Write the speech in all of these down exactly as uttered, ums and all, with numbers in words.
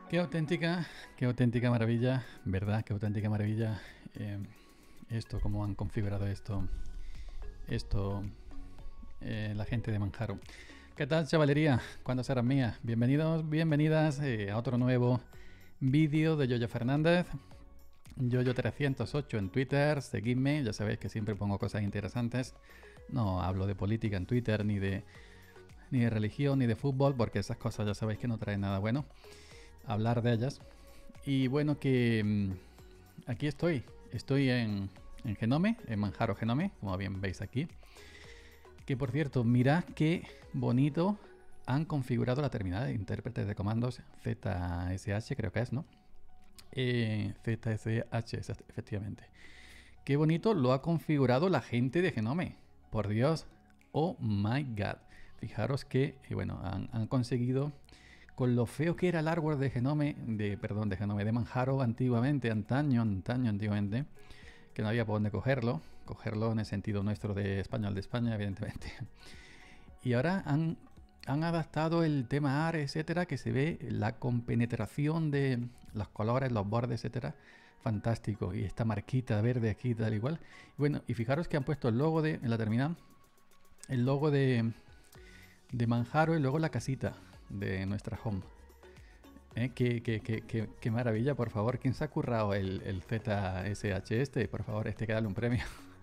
Qué auténtica, qué auténtica maravilla, ¿verdad? Qué auténtica maravilla. Eh, esto, cómo han configurado esto, esto, eh, la gente de Manjaro. ¿Qué tal, chavalería? ¿Cuándo serán mías? Bienvenidos, bienvenidas eh, a otro nuevo vídeo de Yoyo Fernández. Yoyo trescientos ocho en Twitter, seguidme, ya sabéis que siempre pongo cosas interesantes. No hablo de política en Twitter, ni de, ni de religión, ni de fútbol, porque esas cosas ya sabéis que no traen nada bueno hablar de ellas. Y bueno, que mmm, aquí estoy, estoy en, en Genome, en Manjaro Genome, como bien veis aquí. Que por cierto, mirad qué bonito han configurado la terminal de intérpretes de comandos Z S H, creo que es, ¿no? Eh, Z S H, efectivamente. Qué bonito lo ha configurado la gente de Genome. Por Dios, oh my god. Fijaros que, y bueno, han, han conseguido, con lo feo que era el hardware de Genome, de, perdón, de Genome, de Manjaro antiguamente, antaño, antaño, antiguamente, que no había por dónde cogerlo, cogerlo en el sentido nuestro de español de España, evidentemente. Y ahora han, han adaptado el tema A R, etcétera, que se ve la compenetración de los colores, los bordes, etcétera, fantástico. Y esta marquita verde aquí, tal igual. Bueno, y fijaros que han puesto el logo de, en la terminal, el logo de, de Manjaro y luego la casita de nuestra home. ¿Eh? Qué, qué, qué, qué, qué maravilla, por favor. ¿Quién se ha currado el, el Z S H este? Por favor, este que darle un premio.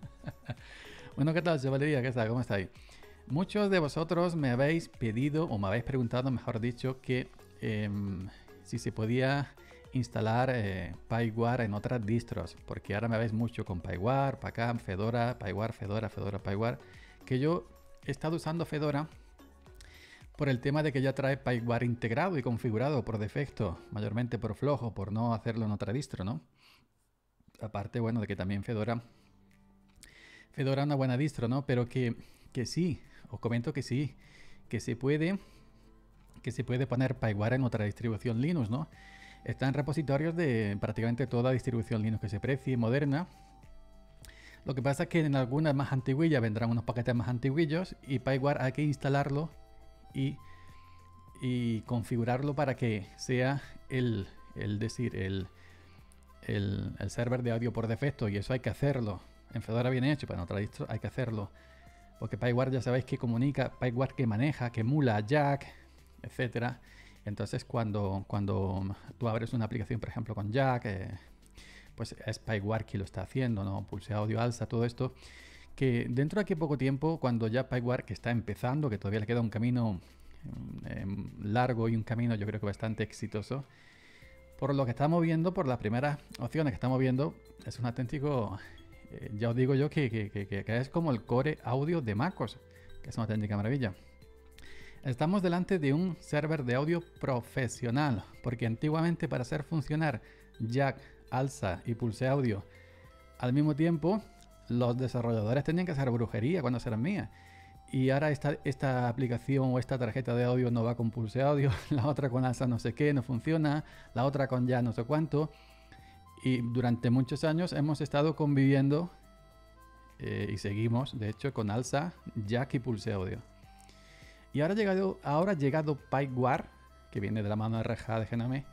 Bueno, ¿qué tal, chavalería? ¿Qué tal? ¿Cómo estáis? Muchos de vosotros me habéis pedido, o me habéis preguntado, mejor dicho, que eh, si se podía instalar eh, PyWare en otras distros, porque ahora me veis mucho con PyWare, Pacam, Fedora, PyWare, Fedora, Fedora, PyWare, que yo he estado usando Fedora por el tema de que ya trae PyWare integrado y configurado por defecto, mayormente por flojo, por no hacerlo en otra distro, ¿no? Aparte, bueno, de que también Fedora, Fedora es una buena distro, ¿no? Pero que, que sí, os comento que sí, que se puede, que se puede poner PyWare en otra distribución Linux, ¿no? Está en repositorios de prácticamente toda distribución Linux que se precie, moderna. Lo que pasa es que en algunas más antiguillas vendrán unos paquetes más antiguillos y PyWare hay que instalarlo Y, y configurarlo para que sea el, el decir, el, el, el server de audio por defecto, y eso hay que hacerlo. En Fedora viene hecho, pero en otra distro hay que hacerlo. Porque PyWare ya sabéis que comunica, PyWare que maneja, que emula Jack, etcétera. Entonces cuando, cuando tú abres una aplicación, por ejemplo, con Jack, eh, pues es PyWare quien lo está haciendo, ¿no? Pulse audio, alza, todo esto. Que dentro de aquí poco tiempo, cuando ya PyWare, que está empezando, que todavía le queda un camino eh, largo y un camino yo creo que bastante exitoso, por lo que estamos viendo, por las primeras opciones que estamos viendo, es un auténtico, eh, ya os digo yo que, que, que, que es como el core audio de MacOS, que es una auténtica maravilla. Estamos delante de un server de audio profesional, porque antiguamente para hacer funcionar Jack, alza y pulse audio al mismo tiempo, los desarrolladores tenían que hacer brujería cuando serán mías. Y ahora esta, esta aplicación o esta tarjeta de audio no va con pulse audio, la otra con alza no sé qué, no funciona, la otra con ya no sé cuánto. Y durante muchos años hemos estado conviviendo eh, y seguimos, de hecho, con alza, jack y pulse audio. Y ahora ha llegado, ahora ha llegado PyWare, que viene de la mano de R J de Genome.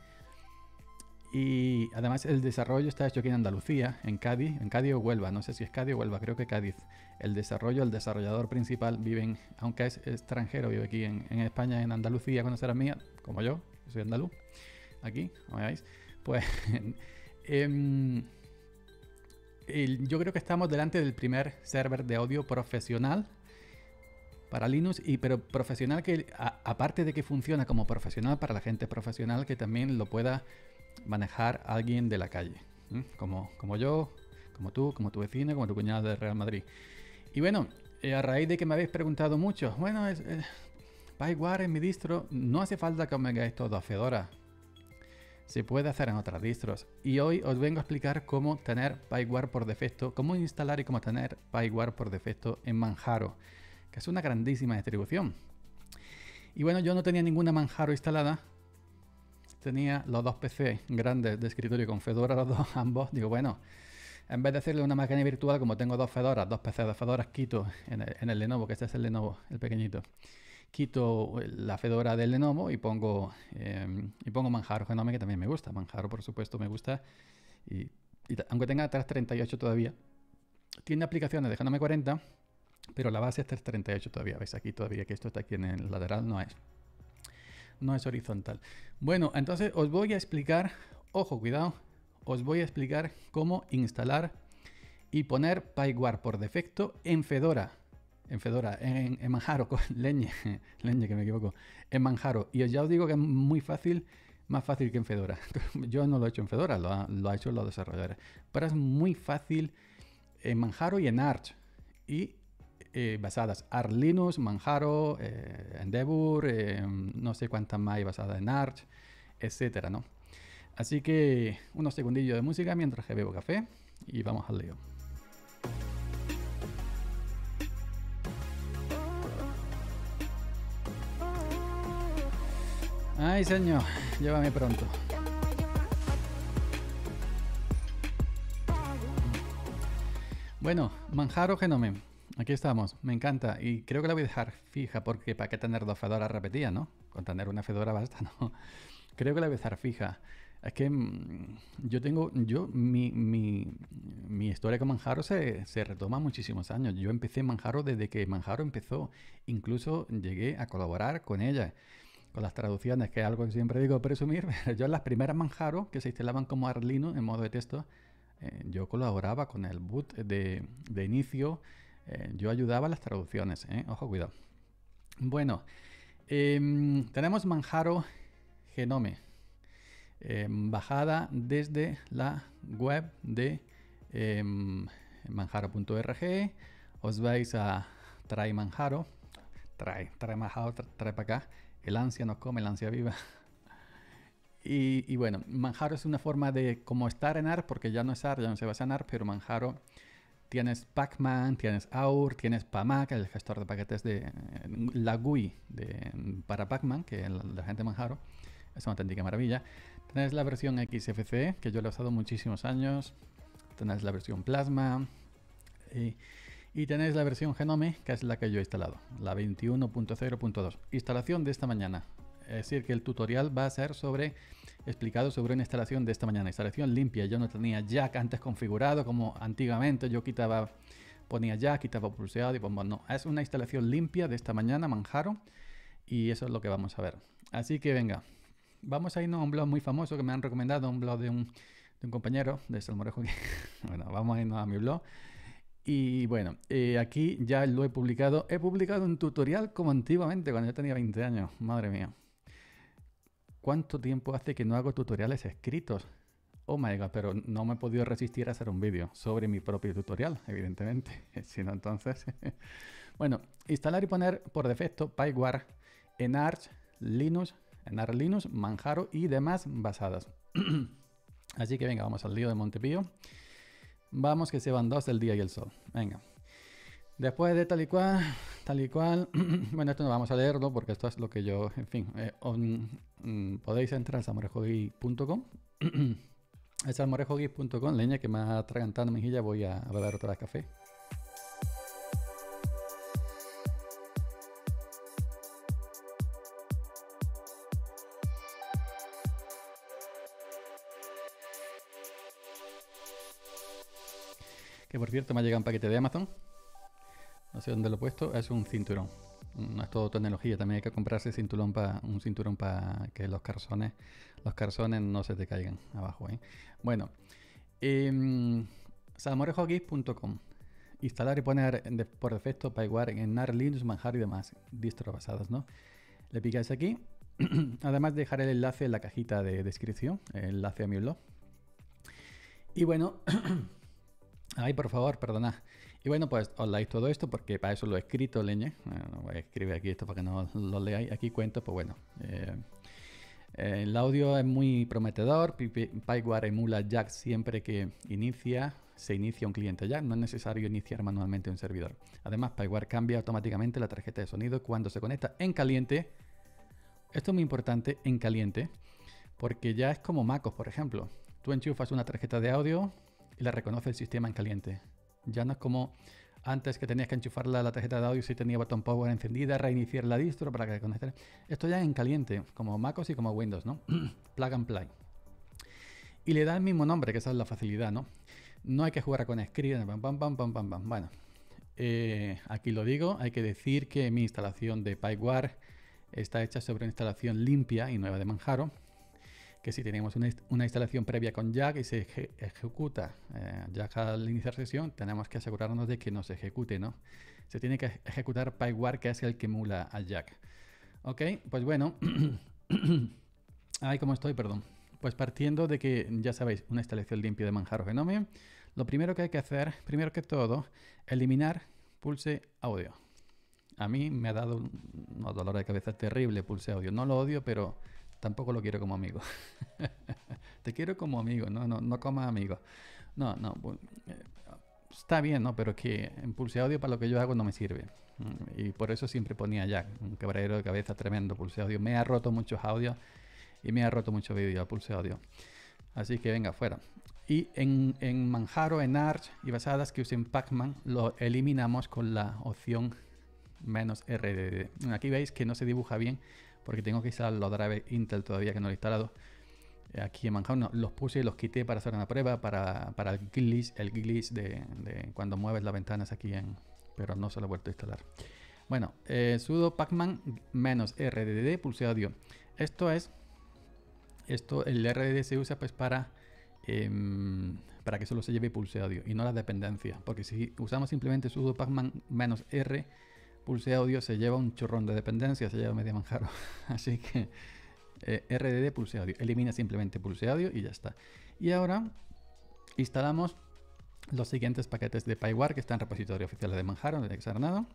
Y además el desarrollo está hecho aquí en Andalucía, en Cádiz, en Cádiz o Huelva, no sé si es Cádiz o Huelva, creo que Cádiz. El desarrollo, el desarrollador principal vive, en, aunque es extranjero, vive aquí en, en España, en Andalucía, cuando será mía, como yo, yo soy andaluz, aquí, como veis. Pues eh, el, yo creo que estamos delante del primer server de audio profesional para Linux, y pero profesional que, a, aparte de que funciona como profesional para la gente profesional, que también lo pueda manejar a alguien de la calle, ¿eh? como, como yo, como tú, como tu vecina, como tu cuñada de Real Madrid. Y bueno, eh, a raíz de que me habéis preguntado mucho, bueno, es, eh, PyWare en mi distro, no hace falta que os vengáis todo a Fedora. Se puede hacer en otras distros. Y hoy os vengo a explicar cómo tener PyWare por defecto, cómo instalar y cómo tener PyWare por defecto en Manjaro, que es una grandísima distribución. Y bueno, yo no tenía ninguna Manjaro instalada. Tenía los dos P C grandes de escritorio con Fedora, los dos, ambos. Digo, bueno, en vez de hacerle una máquina virtual, como tengo dos Fedoras, dos P C de Fedora, quito en el, en el Lenovo, que este es el Lenovo, el pequeñito. quito la Fedora del Lenovo y pongo, eh, y pongo Manjaro Genome, que también me gusta. Manjaro, por supuesto, me gusta. Y, y aunque tenga tres treinta y ocho todavía, tiene aplicaciones de Genome cuarenta, pero la base es tres treinta y ocho todavía. Veis aquí todavía que esto está aquí en el lateral, no es. No es horizontal. Bueno, entonces os voy a explicar, ojo, cuidado, os voy a explicar cómo instalar y poner PyGuard por defecto en Fedora. En Fedora, en, en Manjaro, con leñe, leñe que me equivoco, en Manjaro. Y ya os digo que es muy fácil, más fácil que en Fedora. Yo no lo he hecho en Fedora, lo ha, lo ha hecho los desarrolladores. Pero es muy fácil en Manjaro y en Arch. Y eh, basadas Arch Linux, Manjaro, eh, Endeavour, eh, no sé cuántas más hay basadas en Arch, etcétera, ¿no? Así que unos segundillos de música mientras que bebo café y vamos al lío. Ay, señor, llévame pronto. Bueno, Manjaro Genome. Aquí estamos, me encanta. Y creo que la voy a dejar fija porque para qué tener dos fedoras repetidas, ¿no? Con tener una fedora basta, ¿no? Creo que la voy a dejar fija. Es que mmm, yo tengo, yo, mi, mi, mi historia con Manjaro se, se retoma muchísimos años. Yo empecé Manjaro desde que Manjaro empezó. Incluso llegué a colaborar con ella, con las traducciones, que es algo que siempre digo presumir. Pero yo en las primeras Manjaro, que se instalaban como Arch Linux en modo de texto, eh, yo colaboraba con el boot de, de inicio. Eh, yo ayudaba a las traducciones, ¿eh? Ojo, cuidado. Bueno, eh, tenemos Manjaro Genome. Eh, bajada desde la web de eh, manjaro punto org. Os vais a trae Manjaro, trae, trae Manjaro, trae, trae para acá. El ansia nos come, el ansia viva. y, y bueno, Manjaro es una forma de como estar en Arch, porque ya no es Arch, ya no se basa en Arch, pero Manjaro tienes Pacman, tienes Aur, tienes Pamac, el gestor de paquetes de la G U I de, para Pacman, que es la, la gente de Manjaro. Es una auténtica maravilla. Tenéis la versión X F C E, que yo la he usado muchísimos años. Tenéis la versión Plasma. Y, y tenéis la versión Genome, que es la que yo he instalado. La veintiuno punto cero punto dos. Instalación de esta mañana. Es decir, que el tutorial va a ser sobre explicado sobre una instalación de esta mañana. Instalación limpia. Yo no tenía Jack antes configurado como antiguamente. Yo quitaba, ponía Jack, quitaba pulseado y pues no. Es una instalación limpia de esta mañana, Manjaro. Y eso es lo que vamos a ver. Así que venga. Vamos a irnos a un blog muy famoso que me han recomendado, un blog de un, de un compañero de Salmorejo. Bueno, vamos a irnos a mi blog. Y bueno, eh, aquí ya lo he publicado. He publicado un tutorial como antiguamente, cuando yo tenía veinte años. Madre mía. ¿Cuánto tiempo hace que no hago tutoriales escritos? Oh my god, pero no me he podido resistir a hacer un vídeo sobre mi propio tutorial, evidentemente. Si no, entonces... Bueno, instalar y poner por defecto PyGuard en Arch Linux, en Arch Linux, Manjaro y demás basadas. Así que venga, vamos al lío de Montepío. Vamos que se van dos del día y el sol. Venga. Después de tal y cual, tal y cual. Bueno, esto no vamos a leerlo porque esto es lo que yo, en fin. Eh, on, mm, podéis entrar a salmorejogeek punto com. Es salmorejogeek punto com, leña que me ha atragantado mejilla. Voy a beber otra vez café. Que por cierto me ha llegado un paquete de Amazon. No sé dónde lo he puesto. Es un cinturón. No es todo tecnología. También hay que comprarse cinturón pa, un cinturón para que los calzones, los calzones no se te caigan abajo, ¿eh? Bueno. Eh, salmorejogeek punto com. Instalar y poner de, por defecto PyGuard en Arch Linux, Manjaro y demás distros basadas, ¿no? Le picáis aquí. Además dejaré el enlace en la cajita de descripción. El enlace a mi blog. Y bueno... Ay, por favor, perdonad. Y bueno, pues os leáis todo esto porque para eso lo he escrito, leñe. Bueno, voy a escribir aquí esto para que no lo leáis. Aquí cuento, pues bueno. Eh, eh, el audio es muy prometedor. PyGuard emula Jack siempre que inicia, se inicia un cliente Jack. No es necesario iniciar manualmente un servidor. Además, PyGuard cambia automáticamente la tarjeta de sonido cuando se conecta en caliente. Esto es muy importante, en caliente, porque ya es como MacOS, por ejemplo. Tú enchufas una tarjeta de audio y la reconoce el sistema en caliente. Ya no es como Antes que tenías que enchufarla a la tarjeta de audio si tenía botón power encendida, reiniciar la distro para que conectara. Esto ya en caliente, como MacOS y como Windows, ¿no? Plug and play. Y le da el mismo nombre, que esa es la facilidad, ¿no? No hay que jugar con script, pam, pam, pam, pam, pam, pam. Bueno, eh, aquí lo digo, hay que decir que mi instalación de PyWare está hecha sobre una instalación limpia y nueva de Manjaro, que si tenemos una, una instalación previa con Jack y se eje, ejecuta eh, Jack al iniciar sesión, tenemos que asegurarnos de que no se ejecute, ¿no? Se tiene que ejecutar PyWare, que es el que emula al Jack. Ok, pues bueno, ay, ¿cómo estoy? Perdón. Pues partiendo de que, ya sabéis, una instalación limpia de Manjaro Genome, lo primero que hay que hacer, primero que todo, eliminar Pulse Audio. A mí me ha dado un, un dolor de cabeza terrible Pulse Audio. No lo odio, pero tampoco lo quiero como amigo. Te quiero como amigo, no, no, no como amigo. No, no. Eh, está bien, ¿no? Pero que en Pulse Audio para lo que yo hago no me sirve. Y por eso siempre ponía Jack, un quebradero de cabeza tremendo Pulse Audio. Me ha roto muchos audios y me ha roto mucho vídeo a Pulse Audio. Así que venga, fuera. Y en, en Manjaro, en Arch y basadas que usen Pacman, lo eliminamos con la opción menos R D D. Aquí veis que no se dibuja bien porque tengo que instalar los drivers Intel todavía que no lo he instalado. Aquí en Manjaro no, los puse y los quité para hacer una prueba para, para el glitch, el glitch de, de cuando mueves las ventanas aquí en... Pero no se lo he vuelto a instalar. Bueno, eh, sudo pacman menos R D D Pulse Audio. Esto es... Esto, el R D D se usa pues para... Eh, para que solo se lleve Pulse Audio y no la dependencia. Porque si usamos simplemente sudo pacman menos R, Pulse Audio se lleva un chorrón de dependencia, se lleva media Manjaro. Así que... Eh, R D D Pulse Audio, elimina simplemente Pulse Audio y ya está. Y ahora instalamos los siguientes paquetes de PyWare que están en repositorio oficial de Manjaro, no tiene que ser nada.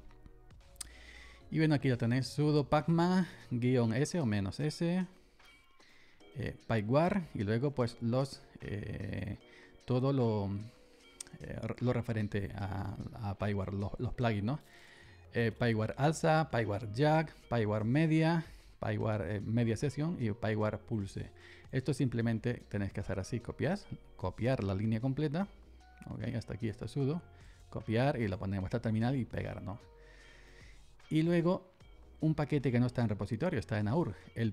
Y bueno, aquí ya tenéis sudo pacman guión S o menos S, eh, PyWare y luego pues los eh, todo lo, eh, lo referente a, a PyWare, los, los plugins, ¿no? Eh, PyWare Alsa, PyWare Jack, PyWare Media, PyWare eh, Media Session y PyWare Pulse. Esto simplemente tenéis que hacer así, copiar, copiar la línea completa, okay, hasta aquí está sudo, copiar y lo ponemos hasta terminal y pegar, ¿no? Y luego un paquete que no está en repositorio, está en A U R, el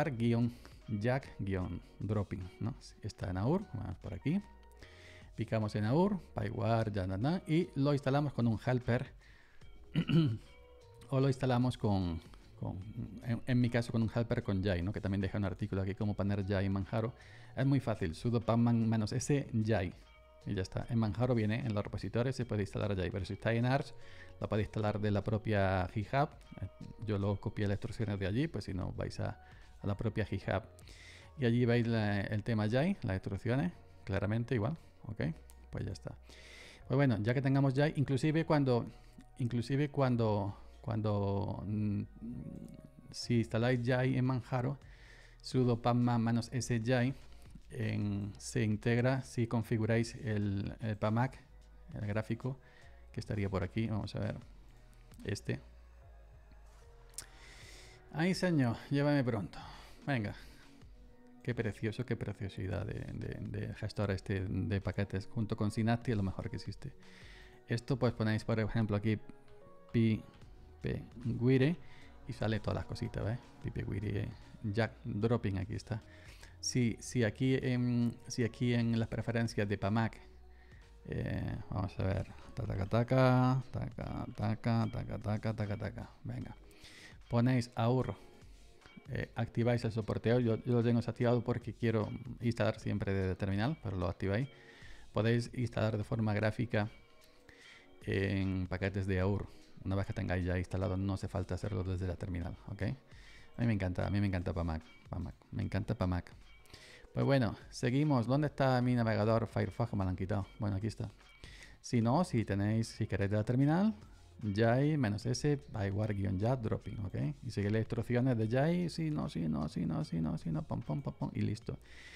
PyWare-Jack-Dropping, ¿no? Está en A U R, vamos por aquí, picamos en A U R, PyWare, ya, ya, ya, y lo instalamos con un helper o lo instalamos con... Con, en, en mi caso con un helper con Jai, ¿no? Que también deja un artículo aquí cómo poner Jai en Manjaro. Es muy fácil, sudo pacman menos S Jai y ya está. En Manjaro viene en los repositorios, se puede instalar Jai, pero si está en Arch lo podéis instalar de la propia GitHub. Yo lo copié las instrucciones de allí, pues si no vais a, a la propia GitHub y allí veis la, el tema Jai, las instrucciones, claramente igual, ok, pues ya está. Pues bueno, ya que tengamos Jai, inclusive cuando inclusive cuando Cuando mm, si instaláis Jai en Manjaro, sudo pacman menos S Jai en, se integra si configuráis el, el PAMAC, el gráfico que estaría por aquí. Vamos a ver este. Ay, señor, llévame pronto. Venga. Qué precioso, qué preciosidad de, de, de gestor este de paquetes. Junto con Synaptic, lo mejor que existe. Esto pues ponéis, por ejemplo, aquí pi pguire y sale todas las cositas, ¿ves? pguire Jack Dropping, aquí está. Si, si, aquí en, si aquí en las preferencias de PAMAC, eh, vamos a ver, taca, taca, taca, taca, taca, taca, taca, taca, venga, ponéis A U R, eh, activáis el soporteo. Yo, yo lo tengo desactivado porque quiero instalar siempre desde terminal, pero lo activáis. Podéis instalar de forma gráfica en paquetes de A U R. Una vez que tengáis ya instalado, no hace falta hacerlo desde la terminal, ¿ok? A mí me encanta, a mí me encanta PAMAC, PAMAC, me encanta PAMAC. Pues bueno, seguimos. ¿Dónde está mi navegador Firefox? Me lo han quitado. Bueno, aquí está. Si no, si tenéis, si queréis de la terminal, Jai menos S, PyWare-Jack Dropping, ¿ok? Y sigue las instrucciones de Jai, si no, si no, si no, si no, si no, pom, pom, pom, pom, y listo.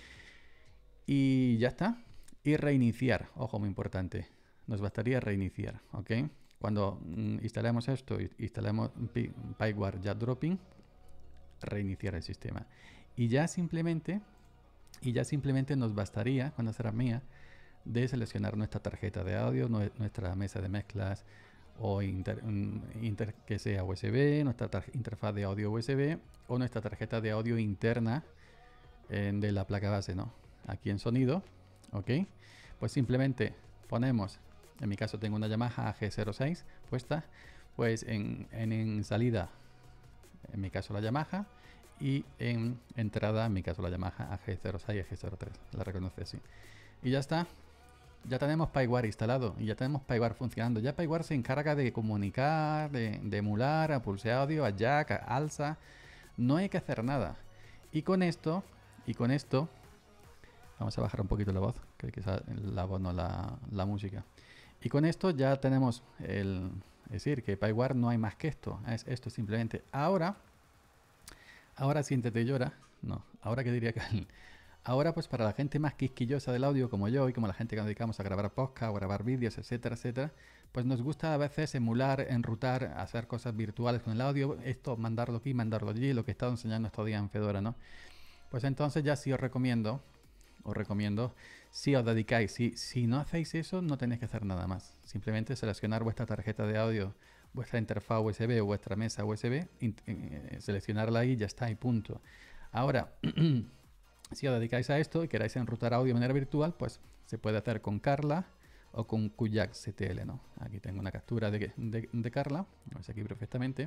Y ya está. Y reiniciar, ojo, muy importante. Nos bastaría reiniciar, ¿ok? Cuando mm, instalemos esto, instalemos PyWare-Jack Dropping, reiniciar el sistema. Y ya simplemente, y ya simplemente nos bastaría, cuando será mía, de seleccionar nuestra tarjeta de audio, nuestra mesa de mezclas o inter, inter, que sea U S B, nuestra interfaz de audio U S B o nuestra tarjeta de audio interna eh, de la placa base, ¿no? Aquí en sonido, ¿ok? Pues simplemente ponemos, en mi caso tengo una Yamaha A G cero seis puesta, pues en, en, en salida, en mi caso la Yamaha, y en entrada, en mi caso la Yamaha A G cero seis, A G cero tres, la reconoce así. Y ya está. Ya tenemos Pyware instalado y ya tenemos Pyware funcionando. Ya Pyware se encarga de comunicar, de, de emular a Pulse Audio, a Jack, a Alsa. No hay que hacer nada. Y con esto, y con esto, vamos a bajar un poquito la voz, que quizás la voz no la, la música. Y con esto ya tenemos el, es decir, que Pyware no hay más que esto. Es esto simplemente. Ahora, ahora siéntete llora. No, ahora que diría que ahora, pues para la gente más quisquillosa del audio como yo y como la gente que nos dedicamos a grabar podcast o grabar vídeos, etcétera, etcétera, pues nos gusta a veces emular, enrutar, hacer cosas virtuales con el audio, esto, mandarlo aquí, mandarlo allí, lo que he estado enseñando estos días en Fedora, ¿no? Pues entonces ya sí os recomiendo, os recomiendo, si os dedicáis, si, si no hacéis eso, no tenéis que hacer nada más. Simplemente seleccionar vuestra tarjeta de audio, vuestra interfaz U S B o vuestra mesa U S B, eh, seleccionarla ahí y ya está, y punto. Ahora... Si os dedicáis a esto y queráis enrutar audio de manera virtual, pues se puede hacer con Carla o con Kuyak C T L, ¿no? Aquí tengo una captura de, de, de Carla, lo veis aquí perfectamente.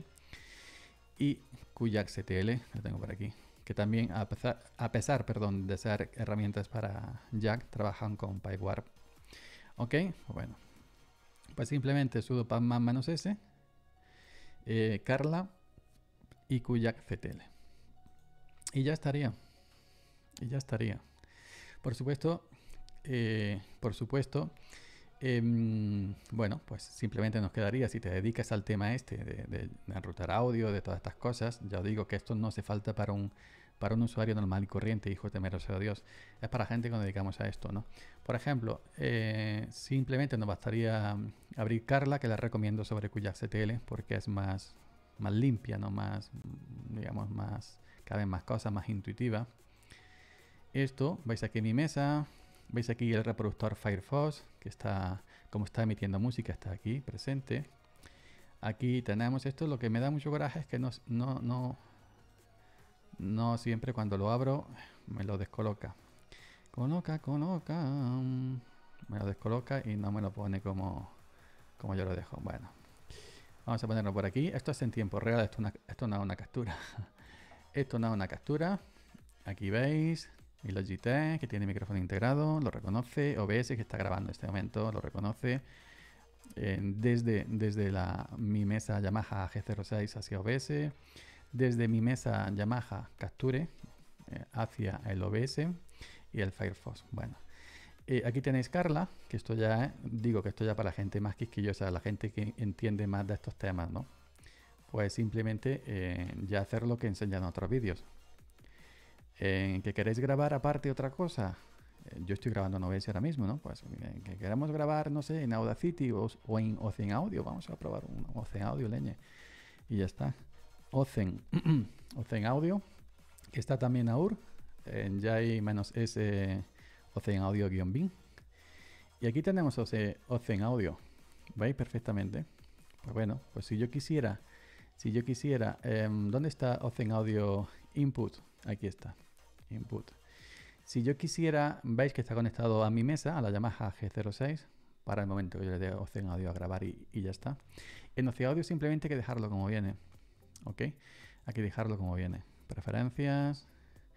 Y Kuyak C T L, lo tengo por aquí, que también, a pesar, a pesar perdón, de ser herramientas para Jack, trabajan con Pyware. Ok, bueno, pues simplemente sudo pacman menos s, eh, Carla y Kuyak C T L. Y ya estaría. Y ya estaría. Por supuesto, eh, por supuesto, eh, bueno, pues simplemente nos quedaría, si te dedicas al tema este de, de, de enrutar audio, de todas estas cosas, ya os digo que esto no hace falta para un, para un usuario normal y corriente, hijo temeroso de Dios. Es para gente que nos dedicamos a esto, ¿no? Por ejemplo, eh, simplemente nos bastaría abrir Carla, que la recomiendo sobre Kuyak C T L, porque es más, más limpia, ¿no? Más, digamos, más, caben más cosas, más intuitiva. Esto, veis aquí mi mesa, veis aquí el reproductor Firefox, que está, como está emitiendo música, está aquí presente. Aquí tenemos esto, lo que me da mucho coraje es que no, no, no, no siempre cuando lo abro me lo descoloca. Coloca, coloca, me lo descoloca y no me lo pone como, como yo lo dejo. Bueno, vamos a ponerlo por aquí. Esto es en tiempo real, esto, una, esto no es una captura. Esto no es una captura. Aquí veis. Y Logitech, que tiene micrófono integrado, lo reconoce. O B S, que está grabando en este momento, lo reconoce. Eh, desde desde la, mi mesa Yamaha A G cero seis hacia O B S. Desde mi mesa Yamaha Capture eh, hacia el O B S y el Firefox. Bueno, eh, aquí tenéis Carla, que esto ya, eh, digo que esto ya para la gente más quisquillosa, la gente que entiende más de estos temas, ¿no? Pues simplemente eh, ya hacer lo que enseñan en otros vídeos. Eh, ¿Que queréis grabar aparte otra cosa? Eh, yo estoy grabando en O B S ahora mismo, ¿no? Pues eh, que queremos grabar, no sé, en Audacity o, o en Ozen Audio. Vamos a probar un Ozen Audio, leñe. Y ya está. Ozen, Ozen Audio, que está también A U R, en Jai-S Ozen Audio-bin. Y aquí tenemos Ozen Audio. ¿Veis perfectamente? Pues bueno, pues si yo quisiera, si yo quisiera, eh, ¿dónde está Ozen Audio Input? Aquí está. Input. Si yo quisiera, veis que está conectado a mi mesa, a la Yamaha A G cero seis, para el momento que yo le dé Ozen Audio a grabar y, y ya está. En Ozen Audio simplemente hay que dejarlo como viene. ¿Ok? Hay que dejarlo como viene. Preferencias.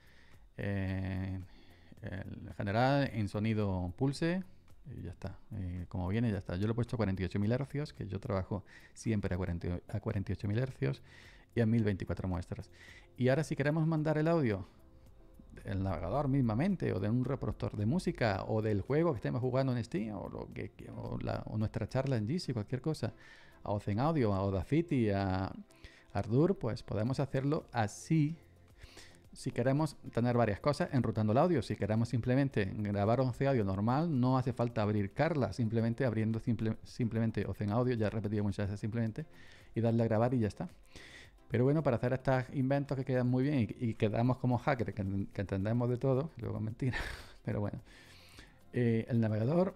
Eh, en general, en sonido pulse. Y ya está. Eh, como viene, ya está. Yo lo he puesto a cuarenta y ocho mil hercios, que yo trabajo siempre a, cuarenta, a cuarenta y ocho mil hercios y a mil veinticuatro muestras. Y ahora si queremos mandar el audio del navegador mismamente, o de un reproductor de música, o del juego que estemos jugando en Steam, o, lo que, o, la, o nuestra charla en Jitsi, cualquier cosa, a Ozen Audio, a Audacity, a Ardour, pues podemos hacerlo así. Si queremos tener varias cosas, enrutando el audio. Si queremos simplemente grabar Ozen Audio normal, no hace falta abrir Carla, simplemente abriendo simple, simplemente Ozen Audio, ya he repetido muchas veces simplemente, y darle a grabar y ya está. Pero bueno, para hacer estos inventos que quedan muy bien y, y quedamos como hackers, que, que entendemos de todo, luego es mentira, pero bueno. Eh, el navegador...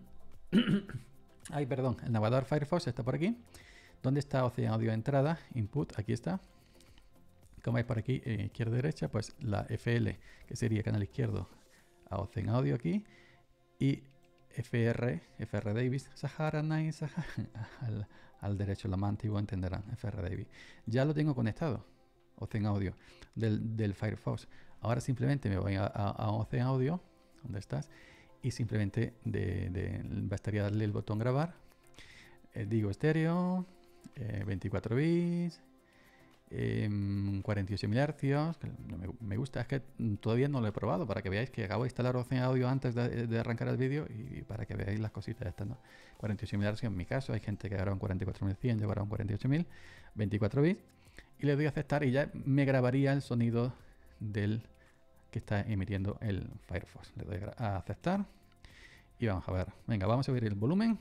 Ay, perdón. El navegador Firefox está por aquí. ¿Dónde está Ocean Audio entrada? Input, aquí está. Como veis por aquí, eh, izquierda derecha, pues la F L, que sería canal izquierdo, a Ocean Audio aquí. Y F R, F R Davis, Sahara Night, Sahara, al, al derecho, lo más antiguo entenderán, F R Davis. Ya lo tengo conectado, Ocean Audio, del, del Firefox. Ahora simplemente me voy a, a, a Ocean Audio, ¿dónde estás? Y simplemente de, de, bastaría darle el botón grabar. Eh, digo estéreo, eh, veinticuatro bits, eh, cuarenta y ocho mil hercios. Me, me gusta, es que todavía no lo he probado, para que veáis que acabo de instalar Ocean Audio antes de, de arrancar el vídeo y para que veáis las cositas estas, ¿no? cuarenta y ocho mil hercios en mi caso, hay gente que graba en cuarenta y cuatro mil cien, yo grabo en cuarenta y ocho mil, veinticuatro bits, y le doy a aceptar y ya me grabaría el sonido del que está emitiendo el Firefox. Le doy a aceptar y vamos a ver. Venga, vamos a subir el volumen.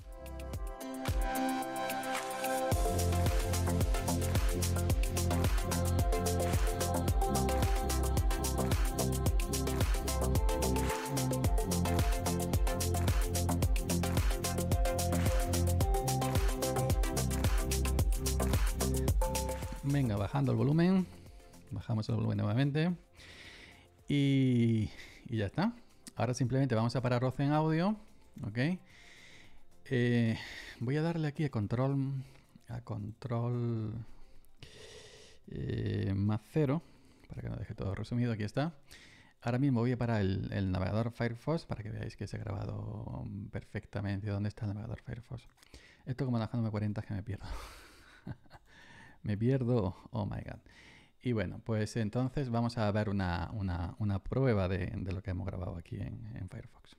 Venga, bajando el volumen. Bajamos el volumen nuevamente. Y, y ya está. Ahora simplemente vamos a parar Ocean Audio. Ok. Eh, voy a darle aquí a control. A control. Eh, más cero. Para que no deje todo resumido. Aquí está. Ahora mismo voy a parar el, el navegador Firefox. Para que veáis que se ha grabado perfectamente. ¿Dónde está el navegador Firefox? Esto como la G cuarenta que me pierdo. Me pierdo. Oh my god. Y bueno, pues entonces vamos a ver una, una, una prueba de, de lo que hemos grabado aquí en, en Firefox.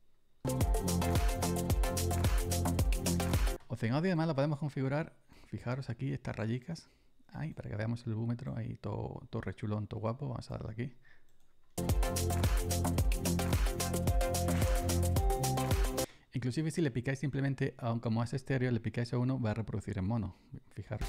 Ocean Audio además lo podemos configurar. Fijaros aquí estas rayicas. Ahí, para que veamos el búmetro. Ahí todo, todo rechulón, todo guapo. Vamos a darle aquí. Inclusive si le picáis simplemente, aunque como es estéreo, le picáis a uno, va a reproducir en mono. Fijaros.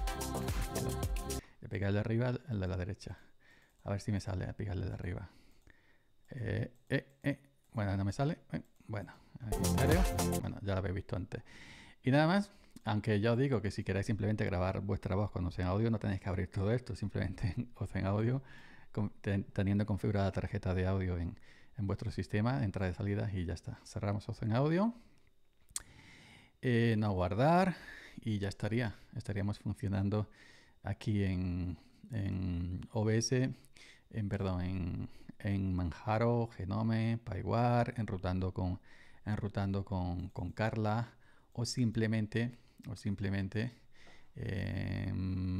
Le pegáis de arriba, el de la derecha. A ver si me sale a picarle de arriba. Eh, eh, eh. Bueno, no me sale. Eh, bueno, aquí estéreo. Bueno, ya lo habéis visto antes. Y nada más, aunque ya os digo que si queréis simplemente grabar vuestra voz con Ocean Audio, no tenéis que abrir todo esto. Simplemente en Ocean Audio, con, ten, teniendo configurada la tarjeta de audio en, en vuestro sistema, entrada y salida y ya está. Cerramos Ocean Audio. Eh, no guardar y ya estaría. Estaríamos funcionando aquí en, en O B S, en, perdón, en, en Manjaro, Genome, PyWare, enrutando con, enrutando con, con Carla o simplemente, o simplemente eh,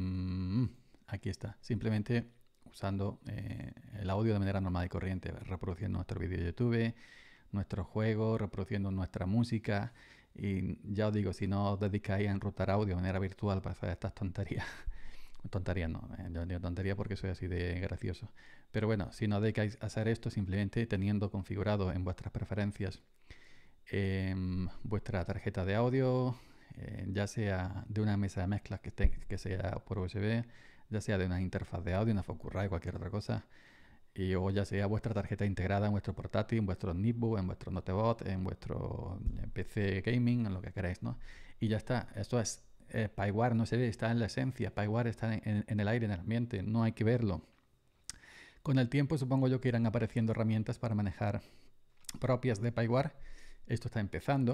aquí está, simplemente usando eh, el audio de manera normal y corriente, reproduciendo nuestro vídeo de YouTube, nuestro juego, reproduciendo nuestra música. Y ya os digo, si no os dedicáis a enrutar audio de manera virtual para hacer estas tonterías, tonterías no, eh, yo digo tontería porque soy así de gracioso. Pero bueno, si no os dedicáis a hacer esto, simplemente teniendo configurado en vuestras preferencias eh, vuestra tarjeta de audio, eh, ya sea de una mesa de mezclas que, te, que sea por U S B, ya sea de una interfaz de audio, una Focusrite, cualquier otra cosa, y o ya sea vuestra tarjeta integrada en vuestro portátil, en vuestro netbook, en vuestro notebook, en vuestro P C gaming, en lo que queráis, ¿no? Y ya está. Esto es eh, PyWare, no se ve, está en la esencia. PyWare está en, en el aire, en el ambiente, no hay que verlo. Con el tiempo supongo yo que irán apareciendo herramientas para manejar propias de PyWare. Esto está empezando.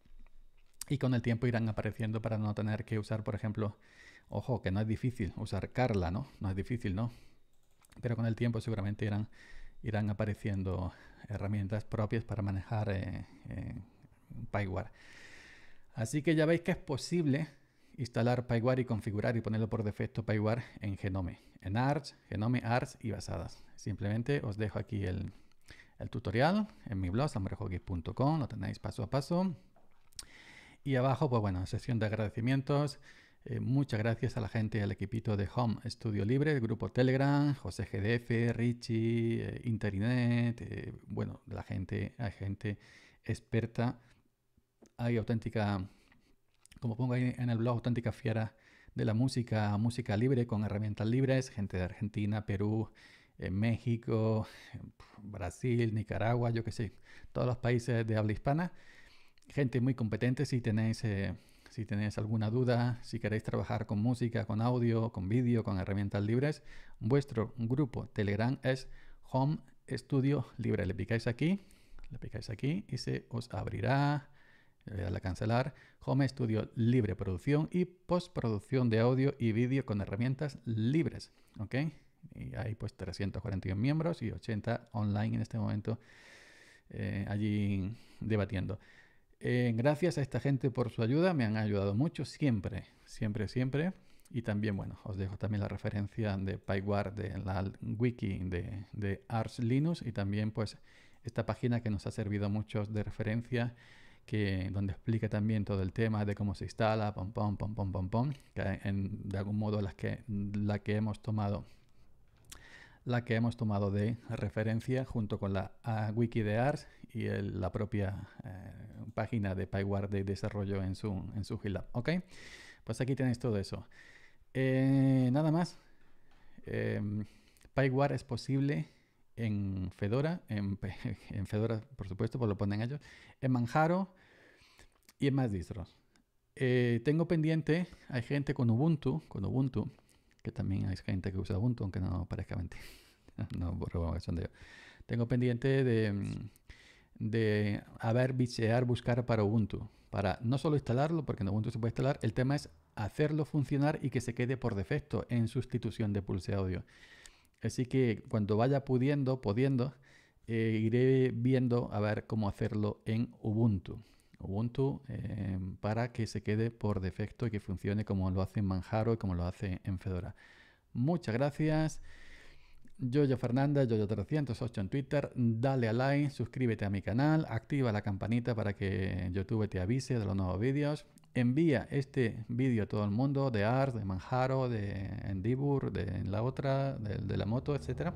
Y con el tiempo irán apareciendo para no tener que usar, por ejemplo, ojo, que no es difícil usar Carla, ¿no? No es difícil, ¿no? Pero con el tiempo seguramente irán, irán apareciendo herramientas propias para manejar eh, eh, PyWare. Así que ya veis que es posible instalar PyWare y configurar y ponerlo por defecto PyWare en Genome, en Arch, Genome, Arch y basadas. Simplemente os dejo aquí el, el tutorial en mi blog, sambrejogis punto com, lo tenéis paso a paso. Y abajo, pues bueno, sección de agradecimientos. Eh, muchas gracias a la gente del equipito de Home Studio Libre, el grupo Telegram, José G D F, Richie, eh, Internet, eh, bueno, la gente, hay gente experta, hay auténtica, como pongo ahí en el blog, auténtica fiera de la música, música libre con herramientas libres, gente de Argentina, Perú, en México, Brasil, Nicaragua, yo qué sé, todos los países de habla hispana. Gente muy competente. Si tenéis, eh, si tenéis alguna duda, si queréis trabajar con música, con audio, con vídeo, con herramientas libres, vuestro grupo Telegram es Home Studio Libre. Le picáis aquí, le picáis aquí y se os abrirá. Le voy a darle a cancelar. Home Studio Libre, producción y postproducción de audio y vídeo con herramientas libres. ¿Ok? Y hay pues trescientos cuarenta y uno miembros y ochenta online en este momento eh, allí debatiendo. Eh, gracias a esta gente por su ayuda, me han ayudado mucho, siempre, siempre, siempre. Y también, bueno, os dejo también la referencia de PyWare, de la wiki de, de Arch Linux, y también pues esta página que nos ha servido mucho de referencia, que, donde explica también todo el tema de cómo se instala, pom, pom, pom, pom, pom, pom, que en, de algún modo las que, la que hemos tomado la que hemos tomado de referencia junto con la uh, wiki de Arch y el, la propia uh, página de PyWare de desarrollo en su, en su GitLab. Ok, pues aquí tenéis todo eso. Eh, nada más. Eh, PyWare es posible en Fedora, en, en Fedora por supuesto, pues lo ponen ellos, en Manjaro y en más distros. Eh, tengo pendiente, hay gente con Ubuntu, con Ubuntu, que también hay gente que usa Ubuntu, aunque no parezca mentira. No, broma, sondeo. Tengo pendiente de, de a ver, bichear, buscar para Ubuntu. Para no solo instalarlo, porque en Ubuntu se puede instalar, el tema es hacerlo funcionar y que se quede por defecto en sustitución de Pulse Audio. Así que cuando vaya pudiendo, pudiendo, eh, iré viendo a ver cómo hacerlo en Ubuntu. Ubuntu eh, para que se quede por defecto y que funcione como lo hace en Manjaro y como lo hace en Fedora. Muchas gracias. Yoyo Fernanda, Yoyo trescientos ocho en Twitter. Dale a like, suscríbete a mi canal, activa la campanita para que YouTube te avise de los nuevos vídeos. Envía este vídeo a todo el mundo de Arch, de Manjaro, de Endeavour, de la otra, de, de la moto, etcétera.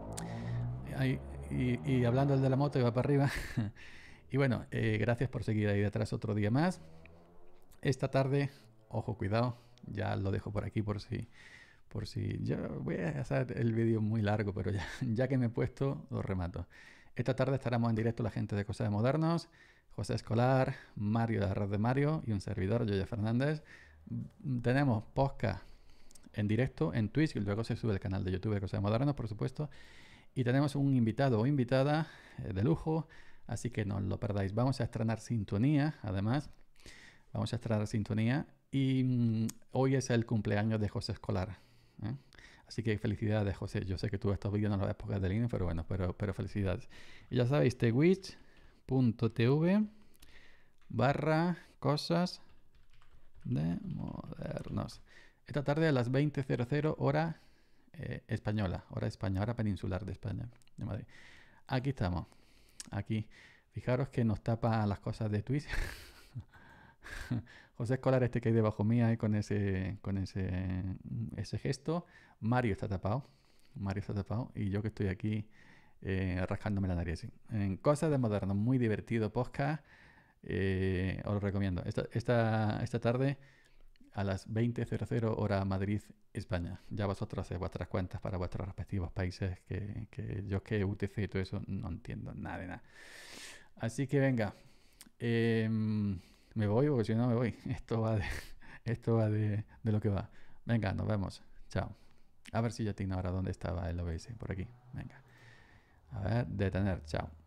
Y, y hablando de la moto, iba para arriba. Y bueno, eh, gracias por seguir ahí detrás otro día más. Esta tarde, ojo, cuidado, ya lo dejo por aquí por si... Por si yo voy a hacer el vídeo muy largo, pero ya, ya que me he puesto, lo remato. Esta tarde estaremos en directo la gente de Cosas de Modernos, José Escolar, Mario de la Red de Mario y un servidor, Yoyo Fernández. Tenemos podcast en directo en Twitch y luego se sube al canal de YouTube de Cosas de Modernos, por supuesto. Y tenemos un invitado o invitada eh, de lujo, así que no lo perdáis. Vamos a estrenar sintonía, además. Vamos a estrenar sintonía y mmm, hoy es el cumpleaños de José Escolar. ¿eh? Así que felicidades, José. Yo sé que tú estos vídeos no los ves porque es de Linux, pero bueno, pero, pero felicidades. Y ya sabéis, twitch punto tv barra cosas de modernos. Esta tarde a las veinte cero cero hora eh, española, hora española, hora peninsular de España, de Madrid. Aquí estamos. Aquí. Fijaros que nos tapa las cosas de Twitch. José Escolar, este que hay debajo mía y con ese con ese, ese gesto. Mario está tapado. Mario está tapado. Y yo que estoy aquí eh, rascándome la nariz. En Cosas de Moderno, muy divertido podcast. Eh, os lo recomiendo. Esta, esta, esta tarde a las veinte cero cero hora Madrid, España. Ya vosotros hacéis vuestras cuentas para vuestros respectivos países. Que, que yo que U T C y todo eso no entiendo nada de nada. Así que venga. Eh, Me voy porque si no me voy. Esto va de, esto va de, de lo que va. Venga, nos vemos. Chao. A ver si ya tiene ahora dónde estaba el O B S. Por aquí. Venga. A ver, detener. Chao.